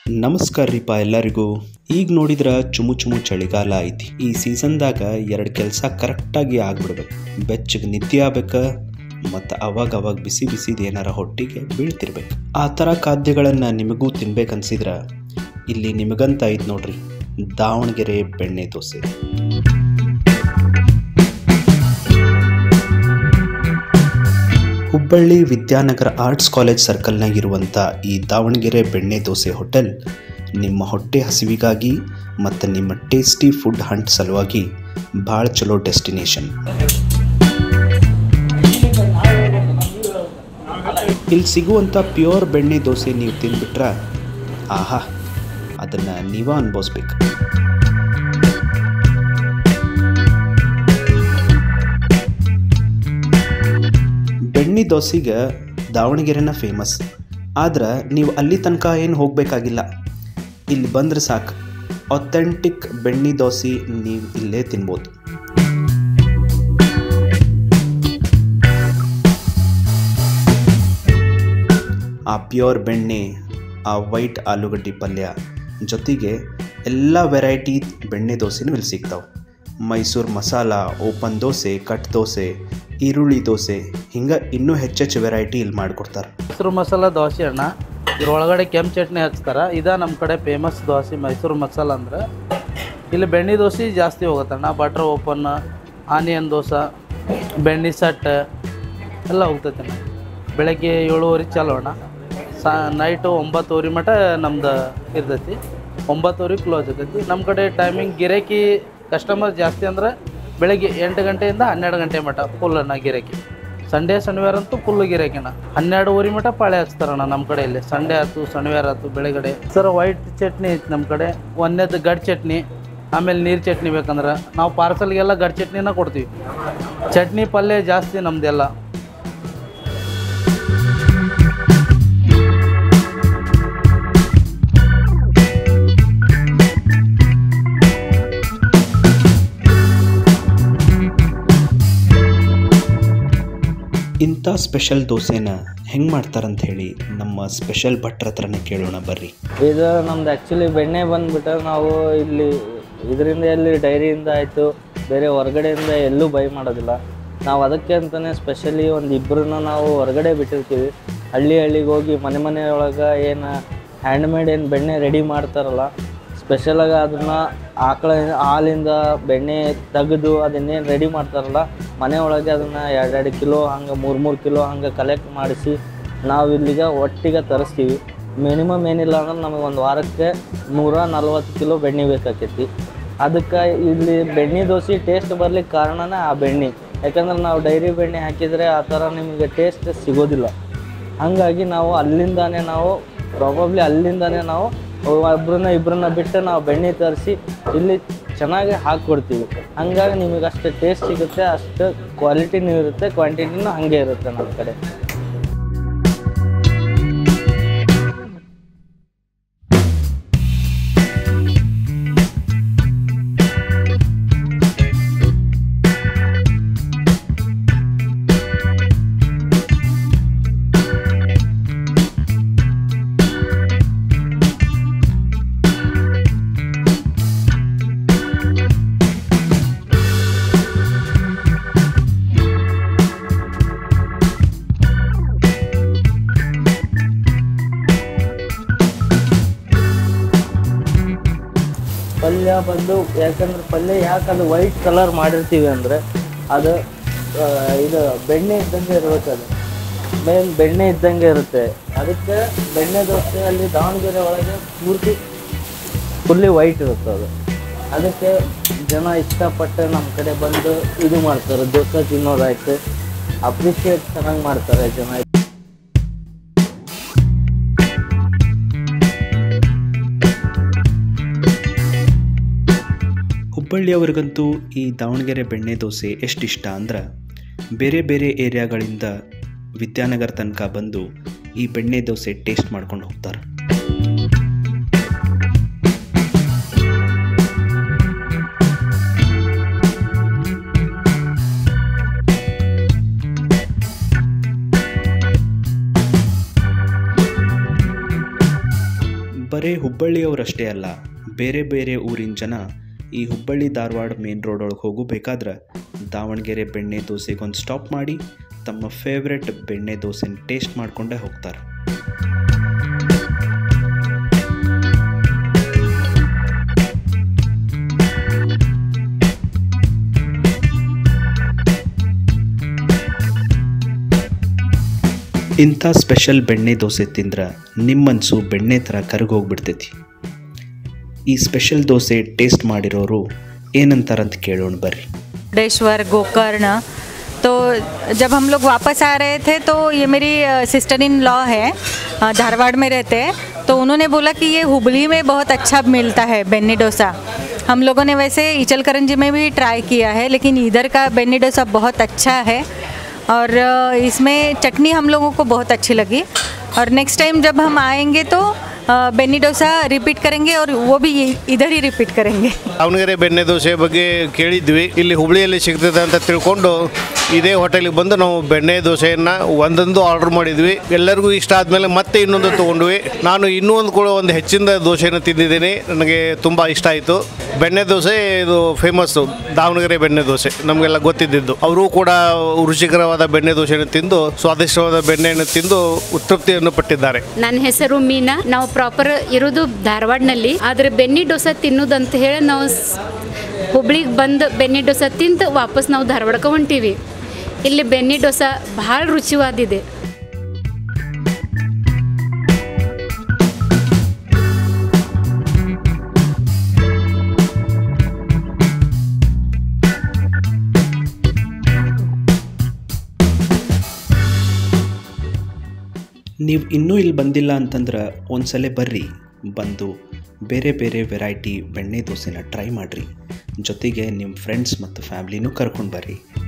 ನಮಸ್ಕಾರ ರೀಪ ಎಲ್ಲರಿಗೂ. ಈಗ ನೋಡಿದ್ರೆ ಚುಮು ಚುಮು ಚಳಿಗಾಲ ಐತಿ. ಈ ಸೀಸನ್ದಾಗ 2 ಕೆಲಸ ಕರೆಕ್ಟಾಗಿ ಆಗ್ಬಿಡ್ಬೇಕು. ಬೆಚ್ಚಗೆ ನಿದ್ದೆ ಆಗ್ಬೇಕು ಮತ್ತು ಅವಾಗ ಬಿಸಿ ಬಿಸಿದು ಏನಾರ ಹೊಟ್ಟಿಗೆ ಬೀಳ್ತಿರ್ಬೇಕು. ಆ ಥರ ಖಾದ್ಯಗಳನ್ನು ನಿಮಗೂ ತಿನ್ಬೇಕನ್ಸಿದ್ರೆ ಇಲ್ಲಿ ನಿಮಗಂತ ಐತೆ ನೋಡ್ರಿ, ದಾವಣಗೆರೆ ಬೆಣ್ಣೆ ದೋಸೆ. ಹುಬ್ಬಳ್ಳಿ ವಿದ್ಯಾನಗರ ಆರ್ಟ್ಸ್ ಕಾಲೇಜ್ ಸರ್ಕಲ್ನಾಗ ಇರುವಂಥ ಈ ದಾವಣಗೆರೆ ಬೆಣ್ಣೆ ದೋಸೆ ಹೋಟೆಲ್ ನಿಮ್ಮ ಹೊಟ್ಟೆ ಹಸಿವಿಗಾಗಿ ಮತ್ತು ನಿಮ್ಮ ಟೇಸ್ಟಿ ಫುಡ್ ಹಂಟ್ ಸಲುವಾಗಿ ಭಾಳ ಚಲೋ ಡೆಸ್ಟಿನೇಷನ್. ಇಲ್ಲಿ ಸಿಗುವಂಥ ಪ್ಯೂರ್ ಬೆಣ್ಣೆ ದೋಸೆ ನೀವು ತಿಂದ್ಬಿಟ್ರೆ ಆಹಾ, ಅದನ್ನು ನೀವೇ ಅನುಭವಿಸ್ಬೇಕು. ಬೆಣ್ಣೆ ದೋಸೆಗೆ ದಾವಣಗೆರೆನ ಫೇಮಸ್. ಆದ್ರೆ ನೀವು ಅಲ್ಲಿ ತನಕ ಏನು ಹೋಗಬೇಕಾಗಿಲ್ಲ, ಇಲ್ಲಿ ಬಂದ್ರೆ ಸಾಕು, ಅಥೆಂಟಿಕ್ ಬೆಣ್ಣೆ ದೋಸೆ ನೀವು ಇಲ್ಲೇ ತಿನ್ಬೋದು. ಆ ಪ್ಯೂರ್ ಬೆಣ್ಣೆ, ಆ ವೈಟ್ ಆಲೂಗಡ್ಡೆ ಪಲ್ಯ ಜೊತೆಗೆ ಎಲ್ಲ ವೆರೈಟಿ ಬೆಣ್ಣೆ ದೋಸೆನೂ ಇಲ್ಲಿ ಸಿಗ್ತಾವೆ. ಮೈಸೂರು ಮಸಾಲ, ಓಪನ್ ದೋಸೆ, ಕಟ್ ದೋಸೆ, ಈರುಳ್ಳಿ ದೋಸೆ, ಹಿಂಗೆ ಇನ್ನೂ ಹೆಚ್ಚೆಚ್ಚು ವೆರೈಟಿ ಇಲ್ಲಿ ಮಾಡಿಕೊಡ್ತಾರೆ. ಮೈಸೂರು ಮಸಾಲ ದೋಸೆ ಅಣ್ಣ, ಇದ್ರೊಳಗಡೆ ಕೆಂಪು ಚಟ್ನಿ ಹಚ್ತಾರೆ. ಇದ ನಮ್ಮ ಕಡೆ ಫೇಮಸ್ ದೋಸೆ ಮೈಸೂರು ಮಸಾಲ. ಅಂದ್ರೆ ಇಲ್ಲಿ ಬೆಣ್ಣೆ ದೋಸೆ ಜಾಸ್ತಿ ಹೋಗುತ್ತಣ್ಣ. ಬಟ್ರ್ ಓಪನ್, ಆನಿಯನ್ ದೋಸೆ, ಬೆಣ್ಣೆ ಸಟ್ ಎಲ್ಲ ಹೋಗ್ತೈತಣ್ಣ. ಬೆಳಗ್ಗೆ 7:30 ಚಾಲು ಅಣ್ಣ. ನೈಟು 9:00 ಮಟ ನಮ್ದು ಇರ್ತೈತಿ. 9:00 ಕ್ಲೋಸ್ ಆಗ್ತೈತಿ. ನಮ್ಮ ಕಡೆ ಟೈಮಿಂಗ್ ಗಿರಾಕಿ ಕಸ್ಟಮರ್ ಜಾಸ್ತಿ ಅಂದ್ರೆ ಬೆಳಗ್ಗೆ 8 ಗಂಟೆಯಿಂದ 12 ಗಂಟೆ ಮಟ ಫುಲ್ ಅಣ್ಣ ಗಿರಾಕಿ. ಸಂಡೇ ಶನಿವಾರ ಅಂತೂ ಫುಲ್ ಗಿರಾಕಿನ 12:30 ಮಟ ಪಾಳೆ ಹಚ್ತಾರಣ್ಣ ನಮ್ಮ ಕಡೆಯಲ್ಲಿ. ಸಂಡೇ ಆಯ್ತು, ಶನಿವಾರ ಆಯ್ತು, ಬೆಳಗಡೆ ಸರ್ ವೈಟ್ ಚಟ್ನಿ ಐತಿ ನಮ್ಮ ಕಡೆ. ಒಂದೇದು ಗಡ್ ಚಟ್ನಿ, ಆಮೇಲೆ ನೀರು ಚಟ್ನಿ ಬೇಕಂದ್ರೆ ನಾವು ಪಾರ್ಸಲ್ಗೆಲ್ಲ ಗಡ್ ಚಟ್ನಿನ ಕೊಡ್ತೀವಿ. ಚಟ್ನಿ ಪಲ್ಯ ಜಾಸ್ತಿ ನಮ್ಮದೆಲ್ಲ. ಇಂಥ ಸ್ಪೆಷಲ್ ದೋಸೆನ ಹೆಂಗೆ ಮಾಡ್ತಾರಂತ ಹೇಳಿ ನಮ್ಮ ಸ್ಪೆಷಲ್ ಭಟ್ರ ಹತ್ರನೇ ಕೇಳೋಣ ಬರ್ರಿ. ಇದು ನಮ್ದು ಆ್ಯಕ್ಚುಲಿ ಬೆಣ್ಣೆ ಬಂದುಬಿಟ್ಟು ನಾವು ಇಲ್ಲಿ ಇದರಿಂದ ಎಲ್ಲಿ ಡೈರಿಯಿಂದ ಆಯಿತು, ಬೇರೆ ಹೊರಗಡೆಯಿಂದ ಎಲ್ಲೂ ಬೈ ಮಾಡೋದಿಲ್ಲ ನಾವು. ಅದಕ್ಕೆ ಅಂತಲೇ ಸ್ಪೆಷಲಿ ಒಂದು ಇಬ್ಬರನ್ನ ನಾವು ಹೊರಗಡೆ ಬಿಟ್ಟಿರ್ತೀವಿ. ಹಳ್ಳಿಗೆ ಹೋಗಿ ಮನೆಯೊಳಗೆ ಏನು ಹ್ಯಾಂಡ್ಮೇಡ್ ಏನು ಬೆಣ್ಣೆ ರೆಡಿ ಮಾಡ್ತಾರಲ್ಲ, ಸ್ಪೆಷಲಾಗಿ ಅದನ್ನು ಆಕಳ ಹಾಲಿಂದ ಬೆಣ್ಣೆ ತೆಗೆದು ಅದನ್ನೇನು ರೆಡಿ ಮಾಡ್ತಾರಲ್ಲ, ಮನೆಯೊಳಗೆ ಅದನ್ನು 2 ಕಿಲೋ ಹಂಗೆ 3 ಕಿಲೋ ಹಂಗೆ ಕಲೆಕ್ಟ್ ಮಾಡಿಸಿ ನಾವು ಇಲ್ಲಿಗೆ ಒಟ್ಟಿಗೆ ತರಿಸ್ತೀವಿ. ಮಿನಿಮಮ್ ಏನಿಲ್ಲ ಅಂದ್ರೆ ನಮಗೆ ಒಂದು ವಾರಕ್ಕೆ 140 ಕಿಲೋ ಬೆಣ್ಣೆ ಬೇಕಾಕೈತಿ. ಅದಕ್ಕೆ ಇಲ್ಲಿ ಬೆಣ್ಣೆ ದೋಸೆ ಟೇಸ್ಟ್ ಬರ್ಲಿಕ್ಕೆ ಕಾರಣನೇ ಆ ಬೆಣ್ಣೆ. ಯಾಕಂದ್ರೆ ನಾವು ಡೈರಿ ಬೆಣ್ಣೆ ಹಾಕಿದರೆ ಆ ಥರ ನಿಮಗೆ ಟೇಸ್ಟ್ ಸಿಗೋದಿಲ್ಲ. ಹಾಗಾಗಿ ನಾವು ಅಲ್ಲಿಂದಾನೇ ನಾವು ಇಬ್ಬರನ್ನ ಬಿಟ್ಟು ನಾವು ಬೆಣ್ಣೆ ತರಿಸಿ ಇಲ್ಲಿ ಚೆನ್ನಾಗಿ ಹಾಕ್ಕೊಡ್ತೀವಿ. ಹಂಗಾಗಿ ನಿಮಗೆ ಅಷ್ಟು ಟೇಸ್ಟ್ ಸಿಗುತ್ತೆ, ಅಷ್ಟು ಕ್ವಾಲಿಟಿನೂ ಇರುತ್ತೆ, ಕ್ವಾಂಟಿಟಿನೂ ಹಾಗೆ ಇರುತ್ತೆ ನಮ್ಮ ಕಡೆ. ಪಲ್ಯ ಬಂದು ಯಾಕಂದ್ರೆ ಪಲ್ಯ ಯಾಕೆ ಅದು ವೈಟ್ ಕಲರ್ ಮಾಡಿರ್ತೀವಿ ಅಂದರೆ ಅದು ಇದು ಬೆಣ್ಣೆ ಇದ್ದಂಗೆ ಇರಬೇಕು. ಅದು ಮೇನ್ ಬೆಣ್ಣೆ ಇದ್ದಂಗೆ ಇರುತ್ತೆ. ಅದಕ್ಕೆ ಬೆಣ್ಣೆ ದೋಸೆ ಅಲ್ಲಿ ದಾವಣಗೆರೆ ಒಳಗೆ ಪೂರ್ತಿ ಫುಲ್ಲಿ ವೈಟ್ ಇರುತ್ತೆ ಅದು. ಅದಕ್ಕೆ ಜನ ಇಷ್ಟಪಟ್ಟು ನಮ್ಮ ಕಡೆ ಬಂದು ಇದು ಮಾಡ್ತಾರೆ, ದೋಸೆ ತಿನ್ನೋದಾಯ್ತು, ಅಪ್ರಿಷಿಯೇಟ್ ಚೆನ್ನಾಗಿ ಮಾಡ್ತಾರೆ ಜನ. ಹುಬ್ಬಳ್ಳಿಯವ್ರಿಗಂತೂ ಈ ದಾವಣಗೆರೆ ಬೆಣ್ಣೆ ದೋಸೆ ಎಷ್ಟು ಇಷ್ಟ ಅಂದ್ರೆ ಬೇರೆ ಬೇರೆ ಏರಿಯಾಗಳಿಂದ ವಿದ್ಯಾನಗರ ತನಕ ಬಂದು ಈ ಬೆಣ್ಣೆ ದೋಸೆ ಟೇಸ್ಟ್ ಮಾಡ್ಕೊಂಡು ಹೋಗ್ತಾರೆ. ಬರೀ ಹುಬ್ಬಳ್ಳಿಯವರಷ್ಟೇ ಅಲ್ಲ, ಬೇರೆ ಬೇರೆ ಊರಿನ ಜನ ಈ ಹುಬ್ಬಳ್ಳಿ ಧಾರವಾಡ ಮೇನ್ ರೋಡ್ ಒಳಗೆ ಹೋಗಬೇಕಾದ್ರೆ ದಾವಣಗೆರೆ ಬೆಣ್ಣೆ ದೋಸೆಗೊಂದು ಸ್ಟಾಪ್ ಮಾಡಿ ತಮ್ಮ ಫೇವ್ರೆಟ್ ಬೆಣ್ಣೆ ದೋಸೆನ ಟೇಸ್ಟ್ ಮಾಡಿಕೊಂಡೇ ಹೋಗ್ತಾರೆ. ಇಂಥ ಸ್ಪೆಷಲ್ ಬೆಣ್ಣೆ ದೋಸೆ ತಿಂದ್ರೆ ನಿಮ್ಮ ಮನಸ್ಸು ಬೆಣ್ಣೆ ಥರ ಕರಗೋಗ್ಬಿಡ್ತೈತಿ. ಈ ಸ್ಪೆಷಲ್ ದೋಸೆ ಟೇಸ್ಟ್ ಮಾಡಿರೋರು ಏನಂತಾರಂತ ಕೇಳೋಣ ಬರ್ರಿ. मुर्डेश्वर गोकर्ण। तो जब हम लोग वापस आ रहे थे तो ये मेरी सिस्टर इन लॉ है, धारवाड़ में रहते हैं, तो उन्होंने बोला कि ये हुबली में बहुत अच्छा मिलता है बेन्नी डोसा। हम लोगों ने वैसे इचलकरंजी में भी ट्राई किया है, लेकिन इधर का बेन्नी डोसा बहुत अच्छा है और इसमें चटनी हम लोगों को बहुत अच्छी लगी। और नेक्स्ट टाइम जब हम आएंगे तो ಬೆನ್ನಿ ಡೋಸಾ ರಿಪೀಟ್ ಕರೆಂಗೆ और वो भी इधर ही ರಿಪೀಟ್ ಕರೆಂಗೆ. ದಾವಣಗೆರೆ ಬೆಣ್ಣೆ ದೋಸೆ ಬಗ್ಗೆ ಕೇಳಿದ್ವಿ, ಇಲ್ಲಿ ಹುಬ್ಳಿಯಲ್ಲಿ ಸಿಗ್ತದೆ ಅಂತ ತಿಳ್ಕೊಂಡು ಇದೇ ಹೋಟೆಲಿಗೆ ಬಂದು ನಾವು ಬೆಣ್ಣೆ ದೋಸೆಯನ್ನು ಒಂದೊಂದು ಆರ್ಡರ್ ಮಾಡಿದ್ವಿ. ಎಲ್ಲರಿಗೂ ಇಷ್ಟ ಆದಮೇಲೆ ಮತ್ತೆ ಇನ್ನೊಂದು ತೊಗೊಂಡ್ವಿ. ನಾನು ಇನ್ನೂ ಒಂದು ಕೂಡ ಒಂದು ಹೆಚ್ಚಿನ ದೋಸೆಯನ್ನು ತಿಂದಿದ್ದೀನಿ, ನನಗೆ ತುಂಬ ಇಷ್ಟ ಆಯಿತು. ಬೆಣ್ಣೆ ದೋಸೆ ಇದು ಫೇಮಸ್ಸು, ದಾವಣಗೆರೆ ಬೆಣ್ಣೆ ದೋಸೆ ನಮಗೆಲ್ಲ ಗೊತ್ತಿದ್ದು. ಅವರು ಕೂಡ ರುಚಿಕರವಾದ ಬೆಣ್ಣೆ ದೋಸೆಯನ್ನು ತಿಂದು ಸ್ವಾದಿಷ್ಟವಾದ ಬೆಣ್ಣೆಯನ್ನು ತಿಂದು ತೃಪ್ತಿಯನ್ನು ಪಟ್ಟಿದ್ದಾರೆ. ನನ್ನ ಹೆಸರು ಮೀನಾ. ನಾವು ಪ್ರಾಪರ್ ಇರೋದು ಧಾರವಾಡನಲ್ಲಿ, ಆದರೆ ಬೆನ್ನಿ ಡೋಸಾ ತಿನ್ನೋದಂತ ಹೇಳಿ ನಾವು ಹುಬ್ಳಿಗೆ ಬಂದು ಬೆನ್ನಿ ಡೋಸಾ ತಿಂದು ವಾಪಸ್ ನಾವು ಧಾರವಾಡಕ್ಕೆ ಹೊಂಟೀವಿ. ಇಲ್ಲಿ ಬೆನ್ನಿ ಡೋಸಾ ಭಾಳ ರುಚಿವಾದಿದೆ. ನೀವು ಇನ್ನೂ ಇಲ್ಲಿ ಬಂದಿಲ್ಲ ಅಂತಂದ್ರೆ ಒಂದ್ಸಲ ಬರ್ರಿ, ಬಂದು ಬೇರೆ ಬೇರೆ ವೆರೈಟಿ ಬೆಣ್ಣೆ ದೋಸೆನ ಟ್ರೈ ಮಾಡಿರಿ. ಜೊತೆಗೆ ನಿಮ್ಮ ಫ್ರೆಂಡ್ಸ್ ಮತ್ತು ಫ್ಯಾಮ್ಲಿನೂ ಕರ್ಕೊಂಡು ಬರ್ರಿ.